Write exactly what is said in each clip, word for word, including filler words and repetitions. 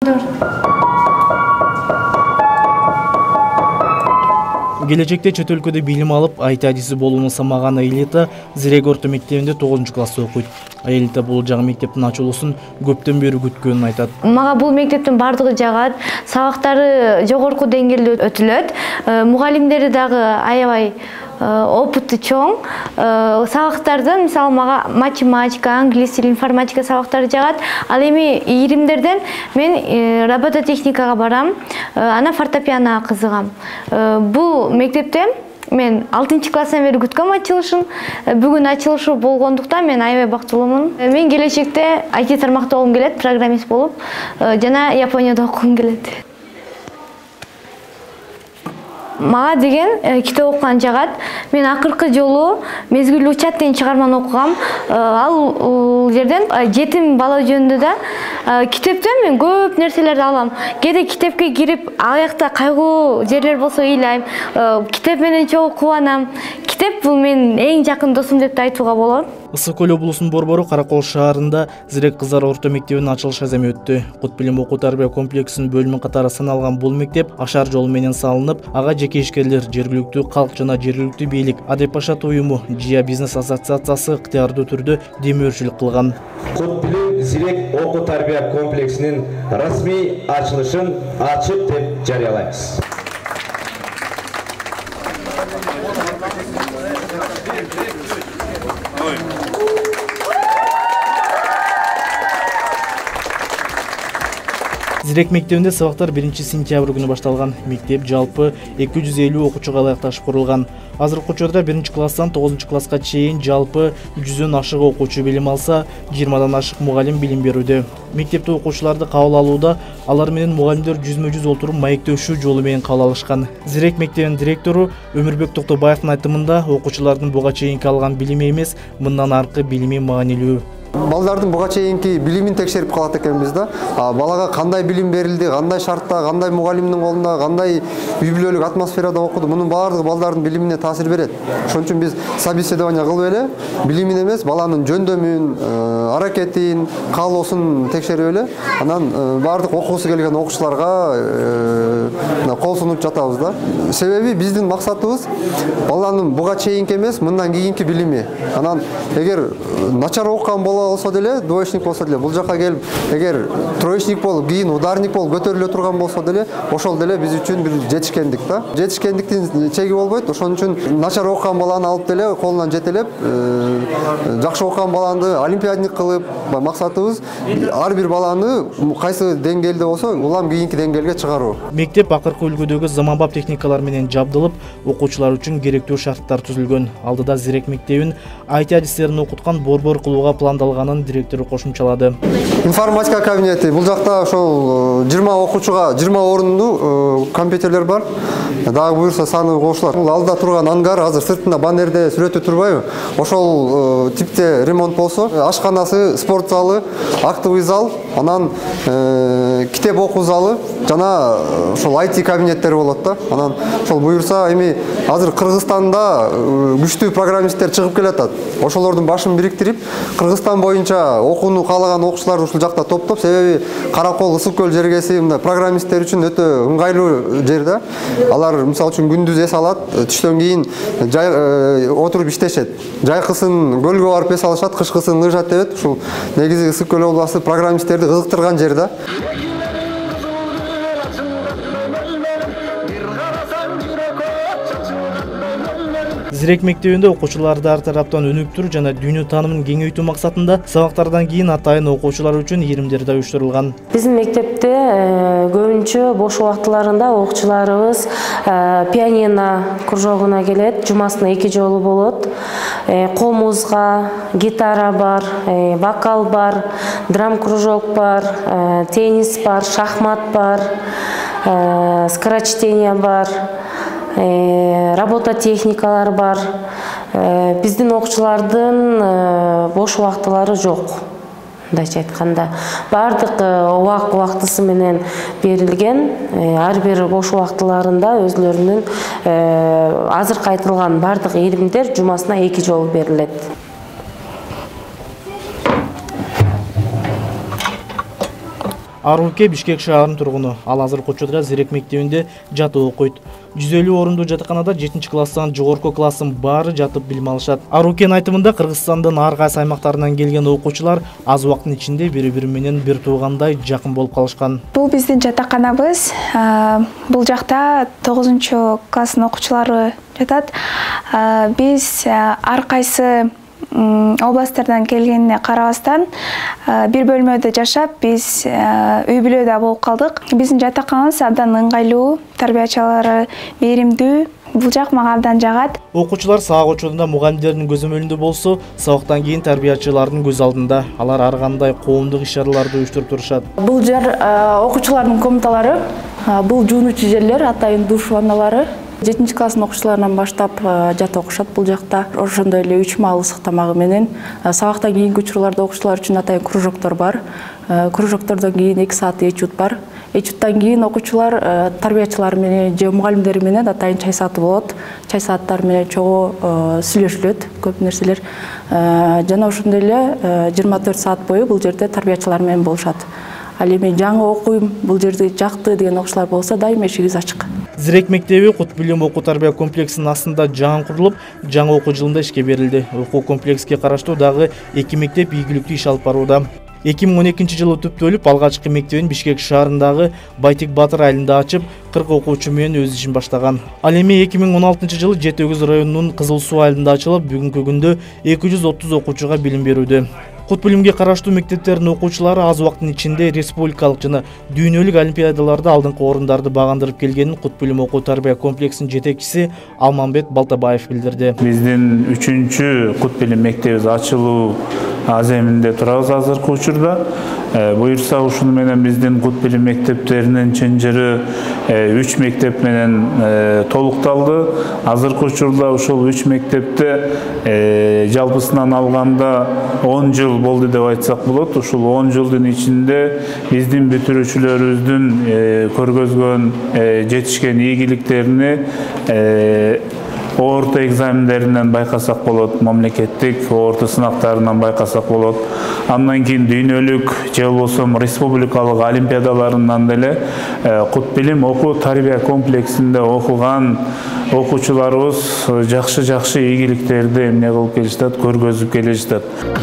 Келечекте чет өлкөдө билим алып, ай ти адиси болууну самаган Аэлита Зирек орто мектебинде тогузунчу класста окуйт. Аэлита бул жаңы мектептин ачылуусун көптөн бери күткөнүн айтат. Мага бул мектептин бардыгы жагат, сабактары жогорку деңгээлде өтүлөт, мугалимдери дагы аябай опыты чоң. Сабактардан мисалы мага математика, англис тили, информатика сабактары жагат. Ал эми ийримдерден мен робототехникага барам, ана фортепиано кызыгам. Бул мектепте мен алтынчы класстан бери күткөм ачылышын. Бүгүн ачылышы болгондуктан мен аябай бактылуумун. Мен келечекте ай ти тармакта болгум келет, программист болуп, жана Японияда окугум келет. Мага деген китеп окуган жагат. Мен акыркы жолу Мезгил учат деген чыгарманы окугам. Ал жерден жетим бала жөнүндө да китептен мен көп нерселерди алам. Кээде китепке кирип, аякта кайгылуу жерлер болсо ыйлайм. Китеп менен чогуу кубанам. Китеп бул менин эң жакын досум деп айтууга болот. Ысык көл облусунун Борбору Каракол шаарында Зирек кыздар орто мектебинин ачылыш аземи өттү. Кут билим окуу тарбия комплексинин бөлүмү катары саналган бул мектеп ашар жолу менен салынып, ага жеке ишкерлер, жергиликтүү калк жана жергиликтүү бийлик, Адепашат уюму, Жия бизнес ассоциациясы ыктыярдуу түрдө демөөрчүлүк кылган. Кут билим Зирек окуу тарбия комплексинин расмий ачылышын ачык деп жарыялайбыз. Зирек мектебинде сабактар биринчи сентябрь күнү башталган. Мектеп жалпы эки жүз элүү окуучуга ылайыкташып курулган. Азыркы учурда биринчи класстан тогузунчу класска чейин жалпы жүздөн ашык окуучу билим алса, жыйырмадан ашык мугалим билим берүүдө. Мектепте окуучуларды кабыл алууда алар менен мугалимдер жүзмө жүз отуруп маектешүү жолу менен кабыл алышкан. Зирек мектебинин директору Өмүрбек Токтобаевдин айтымында окуучулардын буга чейинки алган билими эмес, мындан аркы билими маанилүү. Балдардын буга чейинки билимин текшерип калат экенбиз да. Балага кандай билим берилди, кандай шартта, кандай мугалимдин колунда, кандай үй бүлөлүк атмосферада окуду, мунун баардыгы балдардын билимине таасир берет. Ошон үчүн биз собеседование кылып эле билимин эмес, баланын жөндөмүн, аракетин, каалоосун текшерип эле, анан баардык окуусу келген окуучуларга кол сунуп жатабыз да. Себеби биздин максатыбыз баланын буга чейинки эмес, мындан кийинки билими. Анан эгер начар окуган боло болсо деле, двоечник болсо деле, бул жака келип, эгер троечник болуп, кийин ударник болуп көтөрүлө турган болсо деле, ошол деле биз үчүн бир жетишкендик да. Жетишкендиктин чеги болбойт. Ошон үчүн начар окуган баланы алып деле колунан жетелеп, жакшы окуган баланы олимпиадник кылып, максатыбыз ар бир баланы кайсы деңгээлде болсо, улам кийинки деңгээлге чыгаруу. Мектеп акыркы үлгүдөгү заманбап техникалар менен жабдылып, окуучулар үчүн керектүү шарттар түзүлгөн. Алдыда Зирек мектебин ай ти адистерин окуткан борбор кылууга пландалганын директору кошумчалады. Информатика кабинети, бул жакта ошол жыйырма окуучуга жыйырма орунду компьютерлер бар. Дагы буюрса саны кошулат. Бул алда турган ангар азыр сыртында баннерде сүрөтү турбайбы? Ошол типте ремонт болсо, ашканасы, спорт залы, актовый зал, анан китеп окуу залы жана ошол ай ти кабинеттери болот да. Анан ошол буюрса эми азыр Кыргызстанда күчтүү программисттер чыгып келатат. Ошолордун башын бириктирип, Кыргызстан боюнча окууну каалаган окуучуларды ушул жакта топтоп, себеби Каракол, Ысык көл жергеси мындай программисттер үчүн өтө ыңгайлуу жер да. Алар мисалы үчүн күндүз эс алат, түштөн кийин жай отуруп иштешет. Жайкысын көлгө барып эс алышат, кышкысын лыжа тебет. Ушул негизи Ысык көл областы программисттерди кызыктырган жер да. Зирек мектебинде окуучуларды ар тараптан өнүктүрүү жана дүйнө таанымын кеңейтүү максатында сабактардан кийин атайын окуучулар үчүн ийримдер да уюштурулган. Биздин мектепте көбүнчө бош убактыларында окуучуларыбыз пианино кружогуна келет, жумасына эки жолу болот. Комузга, гитара бар, вокал бар, драм кружок бар, теннис бар, шахмат бар, скорочтение бар. Робототехникалар бар. Биздин окуучулардын бош убактылары жок. Мындайча айтканда, бардык убак убактысы менен берилген. Ар бир бош убактыларында өзлөрүнүн азыркы айтылган бардык ийримдер жумасына эки жолу берилет. Аруке Бишкек шаарынын тургуну. Ал азыр Кочодо Зирек мектебинде жатып окуйт. жүз элүү орундуу жатаканада жетинчи класстан жогорку класстын баары жатып билим алышат. Арукенин айтымында Кыргызстандын ар кайсы аймактарынан келген окуучулар аз убакыттын ичинде бири-бири менен бир туугандай жакын болуп калышкан. Бул биздин жатаканабыз. Бул жакта тогузунчу класстын окуучулары жатат. Биз ар кайсы областтардан келгенине карабастан бир бөлмөдө жашап, биз үй бүлөдө болуп калдык. Биздин жатаканыбыз абдан ыңгайлуу, тарбиячылары мээримдүү. Бул жак мага абдан жагат. Окуучулар сабак учурунда мугалимдердин көзөмөлүндө болсо, сабактан кийин тарбиячылардын көз алдында. Алар ар кандай коомдук иш-чараларды уюштуруп турушат. Бул жер окуучулардын комнаталары, бул жуунуучу жерлер, атайын душ ванналары. жетинчи класстын окуучуларынан баштап жатып окушат бул жакта. Ошондой эле үч маал ысык тамагы менен сабактан кийинки учурларда окуучулар үчүн атайын кружоктор бар. Кружоктордон кийин эки саат этюд бар. Этюдтан кийин окуучулар тарбиячылар менен же мугалимдери менен атайын чай сааты болот. Чай сааттар менен чогуу сүйлөшүлөт көп нерселер. Жана ошондой эле жыйырма төрт саат бою бул жерде тарбиячылар менен болушат. Ал эми жаңы окуйм, бул жерди жакты деген окуучулар болсо дайыма эшигибиз ачык. Зирек мектеби Кут билим окуу тарбия комплексинин астында жаңы курулуп, жаңы окуу жылында ишке берилди. Окуу комплекске караштуу дагы эки мектеп ийгиликтүү иш алып барууда. эки миң он экинчи жылы түптөлүп, алгачкы мектебин Бишкек шаарындагы Байтек Батыр айылында ачып, кырк окуучу менен өз ишин баштаган. Ал эми эки миң он алтынчы жылы Жети Өгүз районунун Кызыл Суу айылында ачылып, бүгүнкү күндө эки жүз отуз окуучуга билим берүүдө. Кут билимге караштуу мектептердин окуучулары аз убакыттын ичинде республикалык жана дүйнөлүк олимпиадаларда алдыңкы орундарды багындырып келгенин Кут билим окуу тарбия комплексинин жетекчиси Алмамбет Балтабаев билдирди. Биздин үчүнчү Кут билим мектебибиз ачылуу аземинде турабыз азыркы учурда. Буюрса ушуну менен биздин Кут билим мектептеринин чынжыры үч мектеп менен толукталды. Азыркы учурда ушул үч мектепте жалпысынан алганда он жыл болду деп айтсак болот. Ушул он жылдын ичинде биздин бүтүрүүчүлөрүбүздүн көргөзгөн жетишкен ийгиликтерини орто экзамендеринен байкасак болот, мамлекеттик орто сынактарынан байкасак болот. Андан кийин дүйнөлүк же болбосо республикалык олимпиадаларынан деле Кут билим окуу тарбия комплексинде окуган окуучуларыбыз жакшы-жакшы ийгиликтерди эмне кылып келишет, көргөзүп келишет.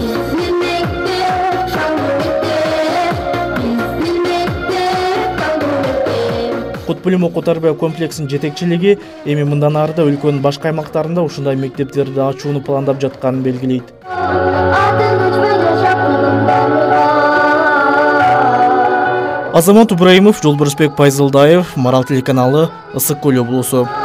Кут билим окуу тарбия комплексинин жетекчилиги эми мындан ары да өлкөнүн башка аймактарында ушундай мектептерди ачууну пландап жатканын белгилейт. Азамат Ибраимов, Жолборсбек Пайзылдаев, Марал телеканалы, Ысык Көл облусу.